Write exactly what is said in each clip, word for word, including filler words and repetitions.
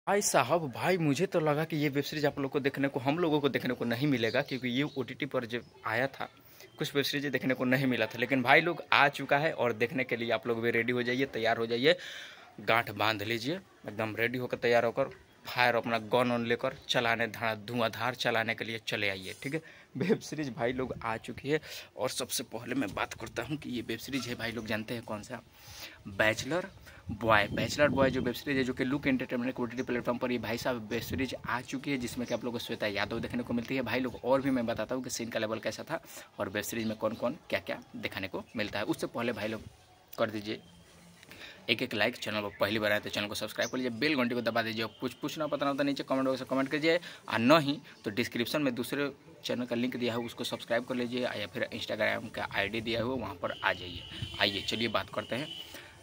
भाई साहब भाई मुझे तो लगा कि ये वेब सीरीज आप लोग को देखने को हम लोगों को देखने को नहीं मिलेगा, क्योंकि ये ओटीटी पर जब आया था कुछ वेब सीरीज देखने को नहीं मिला था। लेकिन भाई लोग आ चुका है और देखने के लिए आप लोग भी रेडी हो जाइए, तैयार हो जाइए, गांठ बांध लीजिए, एकदम रेडी होकर तैयार होकर फायर अपना गन ऑन लेकर चलाने धुआंधार चलाने के लिए चले आइए। ठीक है, वेब सीरीज भाई लोग आ चुकी है। और सबसे पहले मैं बात करता हूँ कि ये वेब सीरीज है भाई लोग जानते हैं कौन सा, बैचलर बॉय। बैचलर बॉय जो वेब सीरीज है जो कि लुक एंटरटेनमेंट ओटीटी प्लेटफॉर्म पर ये भाई साहब वेब सीरीज आ चुकी है, जिसमें कि आप लोगों को श्वेता यादव देखने को मिलती है भाई लोग। और भी मैं बताता हूँ कि सीन का लेवल कैसा था और वेब सीरीज में कौन कौन क्या क्या दिखाने को मिलता है। उससे पहले भाई लोग कर दीजिए एक एक लाइक, चैनल को पहली बार आए तो चैनल को सब्सक्राइब कर लीजिए, बेल घंटी को दबा दीजिए। कुछ पूछना पता होता नीचे कमेंट बॉक्स में कमेंट कीजिए, और नहीं तो डिस्क्रिप्शन में दूसरे चैनल का लिंक दिया है उसको सब्सक्राइब कर लीजिए, या फिर इंस्टाग्राम का आईडी दिया हुआ वहाँ पर आ जाइए। आइए चलिए बात करते हैं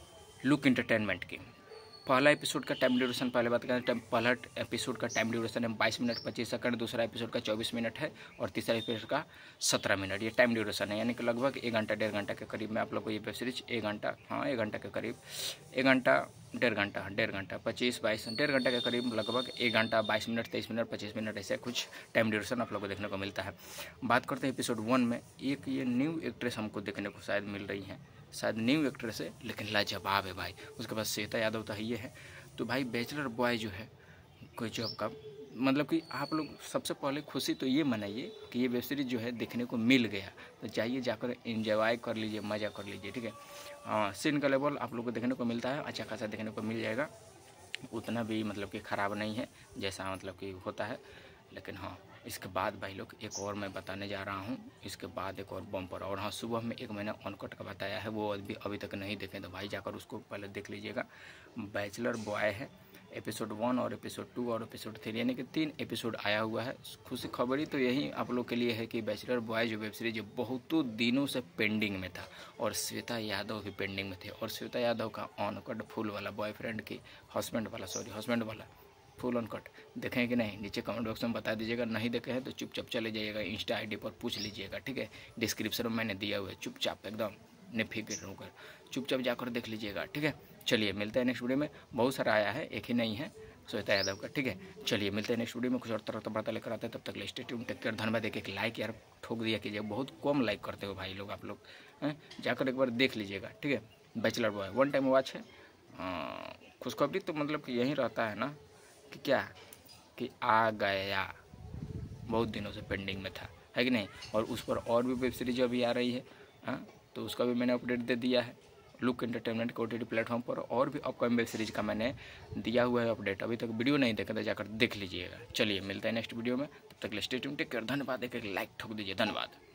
लुक एंटरटेनमेंट की। पहला एपिसोड का टाइम ड्यूरेशन पहले बात करें, पहला एपिसोड का टाइम ड्यूरेशन है बाईस मिनट पच्चीस सेकंड, दूसरा एपिसोड का चौबीस मिनट है और तीसरा एपिसोड का सत्रह मिनट। ये टाइम ड्यूरेशन है, यानी कि लगभग एक घंटा डेढ़ घंटा के करीब में आप लोग को ये वेब सीरीज एक घंटा हाँ एक घंटा के करीब एक घंटा डेढ़ घंटा डेढ़ घंटा पच्चीस बाईस डेढ़ घंटा के करीब लगभग एक घंटा बाईस मिनट तेईस मिनट पच्चीस मिनट ऐसे कुछ टाइम ड्यूरेशन आप लोग को देखने को मिलता है। बात करते हैं एपिसोड वन में, एक ये न्यू एक्ट्रेस हमको देखने को शायद मिल रही है, शायद न्यू एक्ट्रेस है लेकिन लाजवाब है भाई। उसके बाद श्वेता यादव तो ये है। तो भाई बैचलर बॉय जो है कोई जॉब का मतलब कि आप लोग सबसे पहले खुशी तो ये मनाइए कि ये वेब सीरीज जो है देखने को मिल गया, तो जाइए जाकर एंजॉय कर लीजिए, मज़ा कर लीजिए। ठीक है, हाँ सीन का लेवल आप लोग को देखने को मिलता है, अच्छा खासा देखने को मिल जाएगा, उतना भी मतलब कि ख़राब नहीं है जैसा मतलब कि होता है। लेकिन हाँ इसके बाद भाई लोग एक और मैं बताने जा रहा हूँ, इसके बाद एक और बम्पर। और हाँ सुबह में एक मैंने ऑनकट का बताया है, वो अभी अभी तक नहीं देखें तो भाई जाकर उसको पहले देख लीजिएगा। बैचलर बॉय है, एपिसोड वन और एपिसोड टू और एपिसोड थ्री, यानी कि तीन एपिसोड आया हुआ है। खुशी खबरी तो यही आप लोग के लिए है कि बैचलर बॉय जो वेब सीरीज बहुतों दिनों से पेंडिंग में था और श्वेता यादव भी पेंडिंग में थे। और श्वेता यादव का ऑनकट फुल वाला बॉयफ्रेंड की हस्बैंड वाला सॉरी हस्बैंड वाला फुल ऑन कट देखें कि नहीं, नीचे कमेंट बॉक्स में बता दीजिएगा। नहीं देखे हैं तो चुपचाप चले जाइएगा, इंस्टा आईडी पर पूछ लीजिएगा। ठीक है, डिस्क्रिप्शन में मैंने दिया हुआ है, चुपचाप एकदम निफिक्र होकर चुपचाप जाकर देख लीजिएगा। ठीक है, चलिए मिलते हैं नेक्स्ट वीडियो में। बहुत सारा आया है, एक ही नहीं है श्वेता यादव का। ठीक है, चलिए मिलते हैं नेक्स्ट वीडियो में, कुछ और तरह तो बातें लेकर आते हैं। तब तक स्टे ट्यून्ड, टेक केयर, धन्यवाद। एक एक लाइक यार ठोक दिया कीजिए, बहुत कम लाइक करते हो भाई लोग आप लोग हैं, जाकर एक बार देख लीजिएगा। ठीक है, bachelor boy one time watch है। खुशखबरी तो मतलब कि यही रहता है ना कि क्या कि आ गया, बहुत दिनों से पेंडिंग में था, है कि नहीं। और उस पर और भी वेब सीरीज अभी आ रही है, हाँ तो उसका भी मैंने अपडेट दे दिया है लुक एंटरटेनमेंट के ओटीटी प्लेटफॉर्म पर। और भी अपकमिंग वेब सीरीज का मैंने दिया हुआ है अपडेट, अभी तक वीडियो नहीं देखा तो जाकर देख लीजिएगा। चलिए मिलते हैं नेक्स्ट वीडियो में, तब तक स्टे ट्यून्ड, टेक केयर, धन्यवाद। एक एक लाइक ठोक दीजिए, धन्यवाद।